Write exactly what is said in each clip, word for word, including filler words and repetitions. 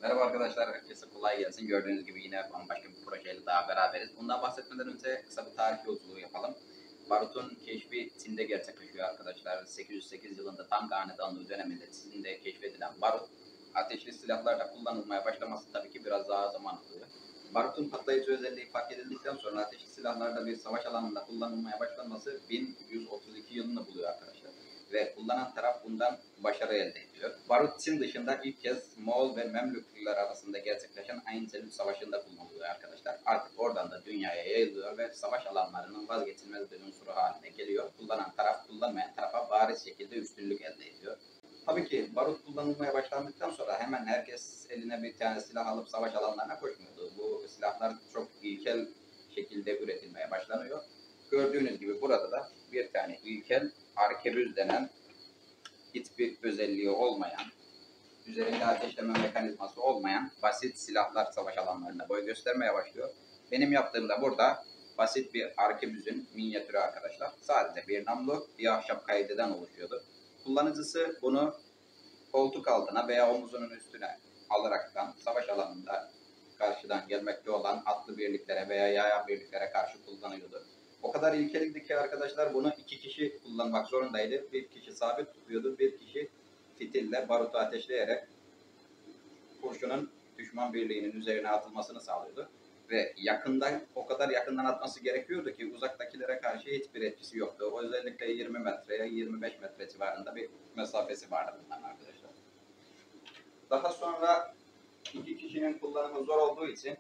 Merhaba arkadaşlar, herkese kolay gelsin. Gördüğünüz gibi yine bambaşka bir projeyle daha beraberiz. Bundan bahsetmeden önce kısa bir tarih yolculuğu yapalım. Barut'un keşfi Çin'de gerçekleşiyor arkadaşlar. sekiz yüz sekiz yılında Tang Hanedanlığı döneminde Çin'de keşfedilen barut, ateşli silahlarda kullanılmaya başlaması tabii ki biraz daha zaman alıyor. Barut'un patlayıcı özelliği fark edildikten sonra ateşli silahlarda bir savaş alanında kullanılmaya başlanması bin yüz otuz iki yılını buluyor arkadaşlar. Ve kullanan taraf bundan başarı elde ediyor. Barut Çin dışında ilk kez Moğol ve Memlükliler arasında gerçekleşen Ayn Selük Savaşı'nda kullanılıyor arkadaşlar. Artık oradan da dünyaya yayılıyor ve savaş alanlarının vazgeçilmez bir unsuru haline geliyor. Kullanan taraf kullanmayan tarafa bariz şekilde üstünlük elde ediyor. Tabii ki barut kullanılmaya başlandıktan sonra hemen herkes eline bir tane silah alıp savaş alanlarına koşmuyordu. Bu silahlar çok ilkel şekilde üretilmeye başlanıyor. Gördüğünüz gibi burada da bir tane ilkel arkebüz denen hiçbir özelliği olmayan, üzerinde ateşleme mekanizması olmayan basit silahlar savaş alanlarında boy göstermeye başlıyor. Benim yaptığımda burada basit bir arkebüzün minyatürü arkadaşlar. Sadece bir namlu, bir ahşap kaydeden oluşuyordu. Kullanıcısı bunu koltuk altına veya omuzunun üstüne alaraktan savaş alanında karşıdan gelmekte olan atlı birliklere veya yaya birliklere karşı kullanıyordu. O kadar ilkeliydi ki arkadaşlar bunu iki kişi kullanmak zorundaydı. Bir kişi sabit tutuyordu, bir kişi fitille barutu ateşleyerek kurşunun düşman birliğinin üzerine atılmasını sağlıyordu. Ve yakından, o kadar yakından atması gerekiyordu ki uzaktakilere karşı hiçbir etkisi yoktu. Özellikle yirmi metreye yirmi beş metre civarında bir mesafesi vardı bunların arkadaşlar. Daha sonra iki kişinin kullanımı zor olduğu için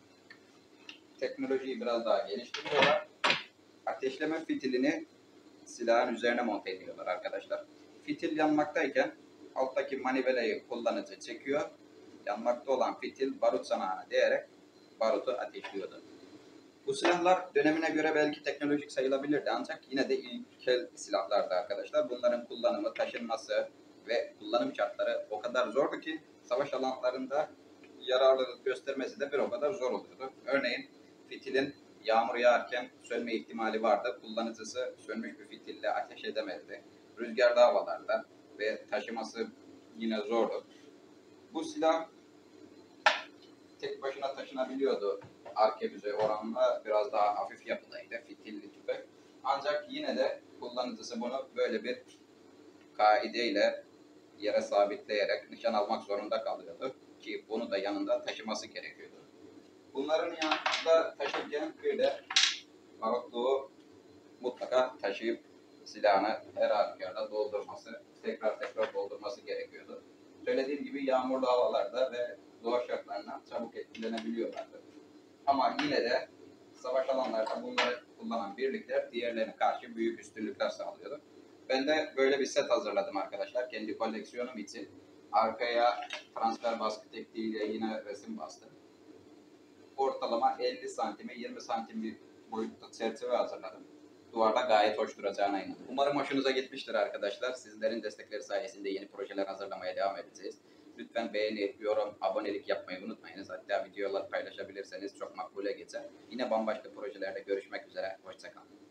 teknolojiyi biraz daha geliştiriyorlar. Ateşleme fitilini silahın üzerine monte ediyorlar arkadaşlar. Fitil yanmaktayken alttaki manivelayı kullanıcı çekiyor. Yanmakta olan fitil barut sanağına değerek barutu ateşliyordu. Bu silahlar dönemine göre belki teknolojik sayılabilirdi ancak yine de ilkel silahlardı arkadaşlar. Bunların kullanımı, taşınması ve kullanım şartları o kadar zordu ki savaş alanlarında yararlılık göstermesi de bir o kadar zor oluyordu. Örneğin fitilin yağmur yağarken sönme ihtimali vardı. Kullanıcısı sönmüş bir fitille ateş edemezdi. Rüzgarlı havalarda ve taşıması yine zordu. Bu silah tek başına taşınabiliyordu. Arkebüze oranla biraz daha hafif yapıdaydı. Fitilli tüfek. Ancak yine de kullanıcısı bunu böyle bir kaideyle yere sabitleyerek nişan almak zorunda kalıyordu. Ki bunu da yanında taşıması gerekiyordu. Bunların yanında taşırken bir de barutluğu mutlaka taşıyıp silahını her halükarda doldurması, tekrar tekrar doldurması gerekiyordu. Söylediğim gibi yağmurlu havalarda ve doğa şartlarına çabuk etkilenebiliyorlardı. Ama yine de savaş alanlarında bunları kullanan birlikler diğerlerine karşı büyük üstünlükler sağlıyordu. Ben de böyle bir set hazırladım arkadaşlar kendi koleksiyonum için. Arkaya transfer baskı tekniğiyle yine resim bastım. Ortalama elli santime yirmi santim bir boyutta çerçeve hazırladım. Duvarda gayet hoş duracağına inanıyorum. Umarım hoşunuza gitmiştir arkadaşlar. Sizlerin destekleri sayesinde yeni projeler hazırlamaya devam edeceğiz. Lütfen beğeni, yorum, abonelik yapmayı unutmayınız. Hatta videolar paylaşabilirseniz çok makbule geçer. Yine bambaşka projelerde görüşmek üzere. Hoşça kalın.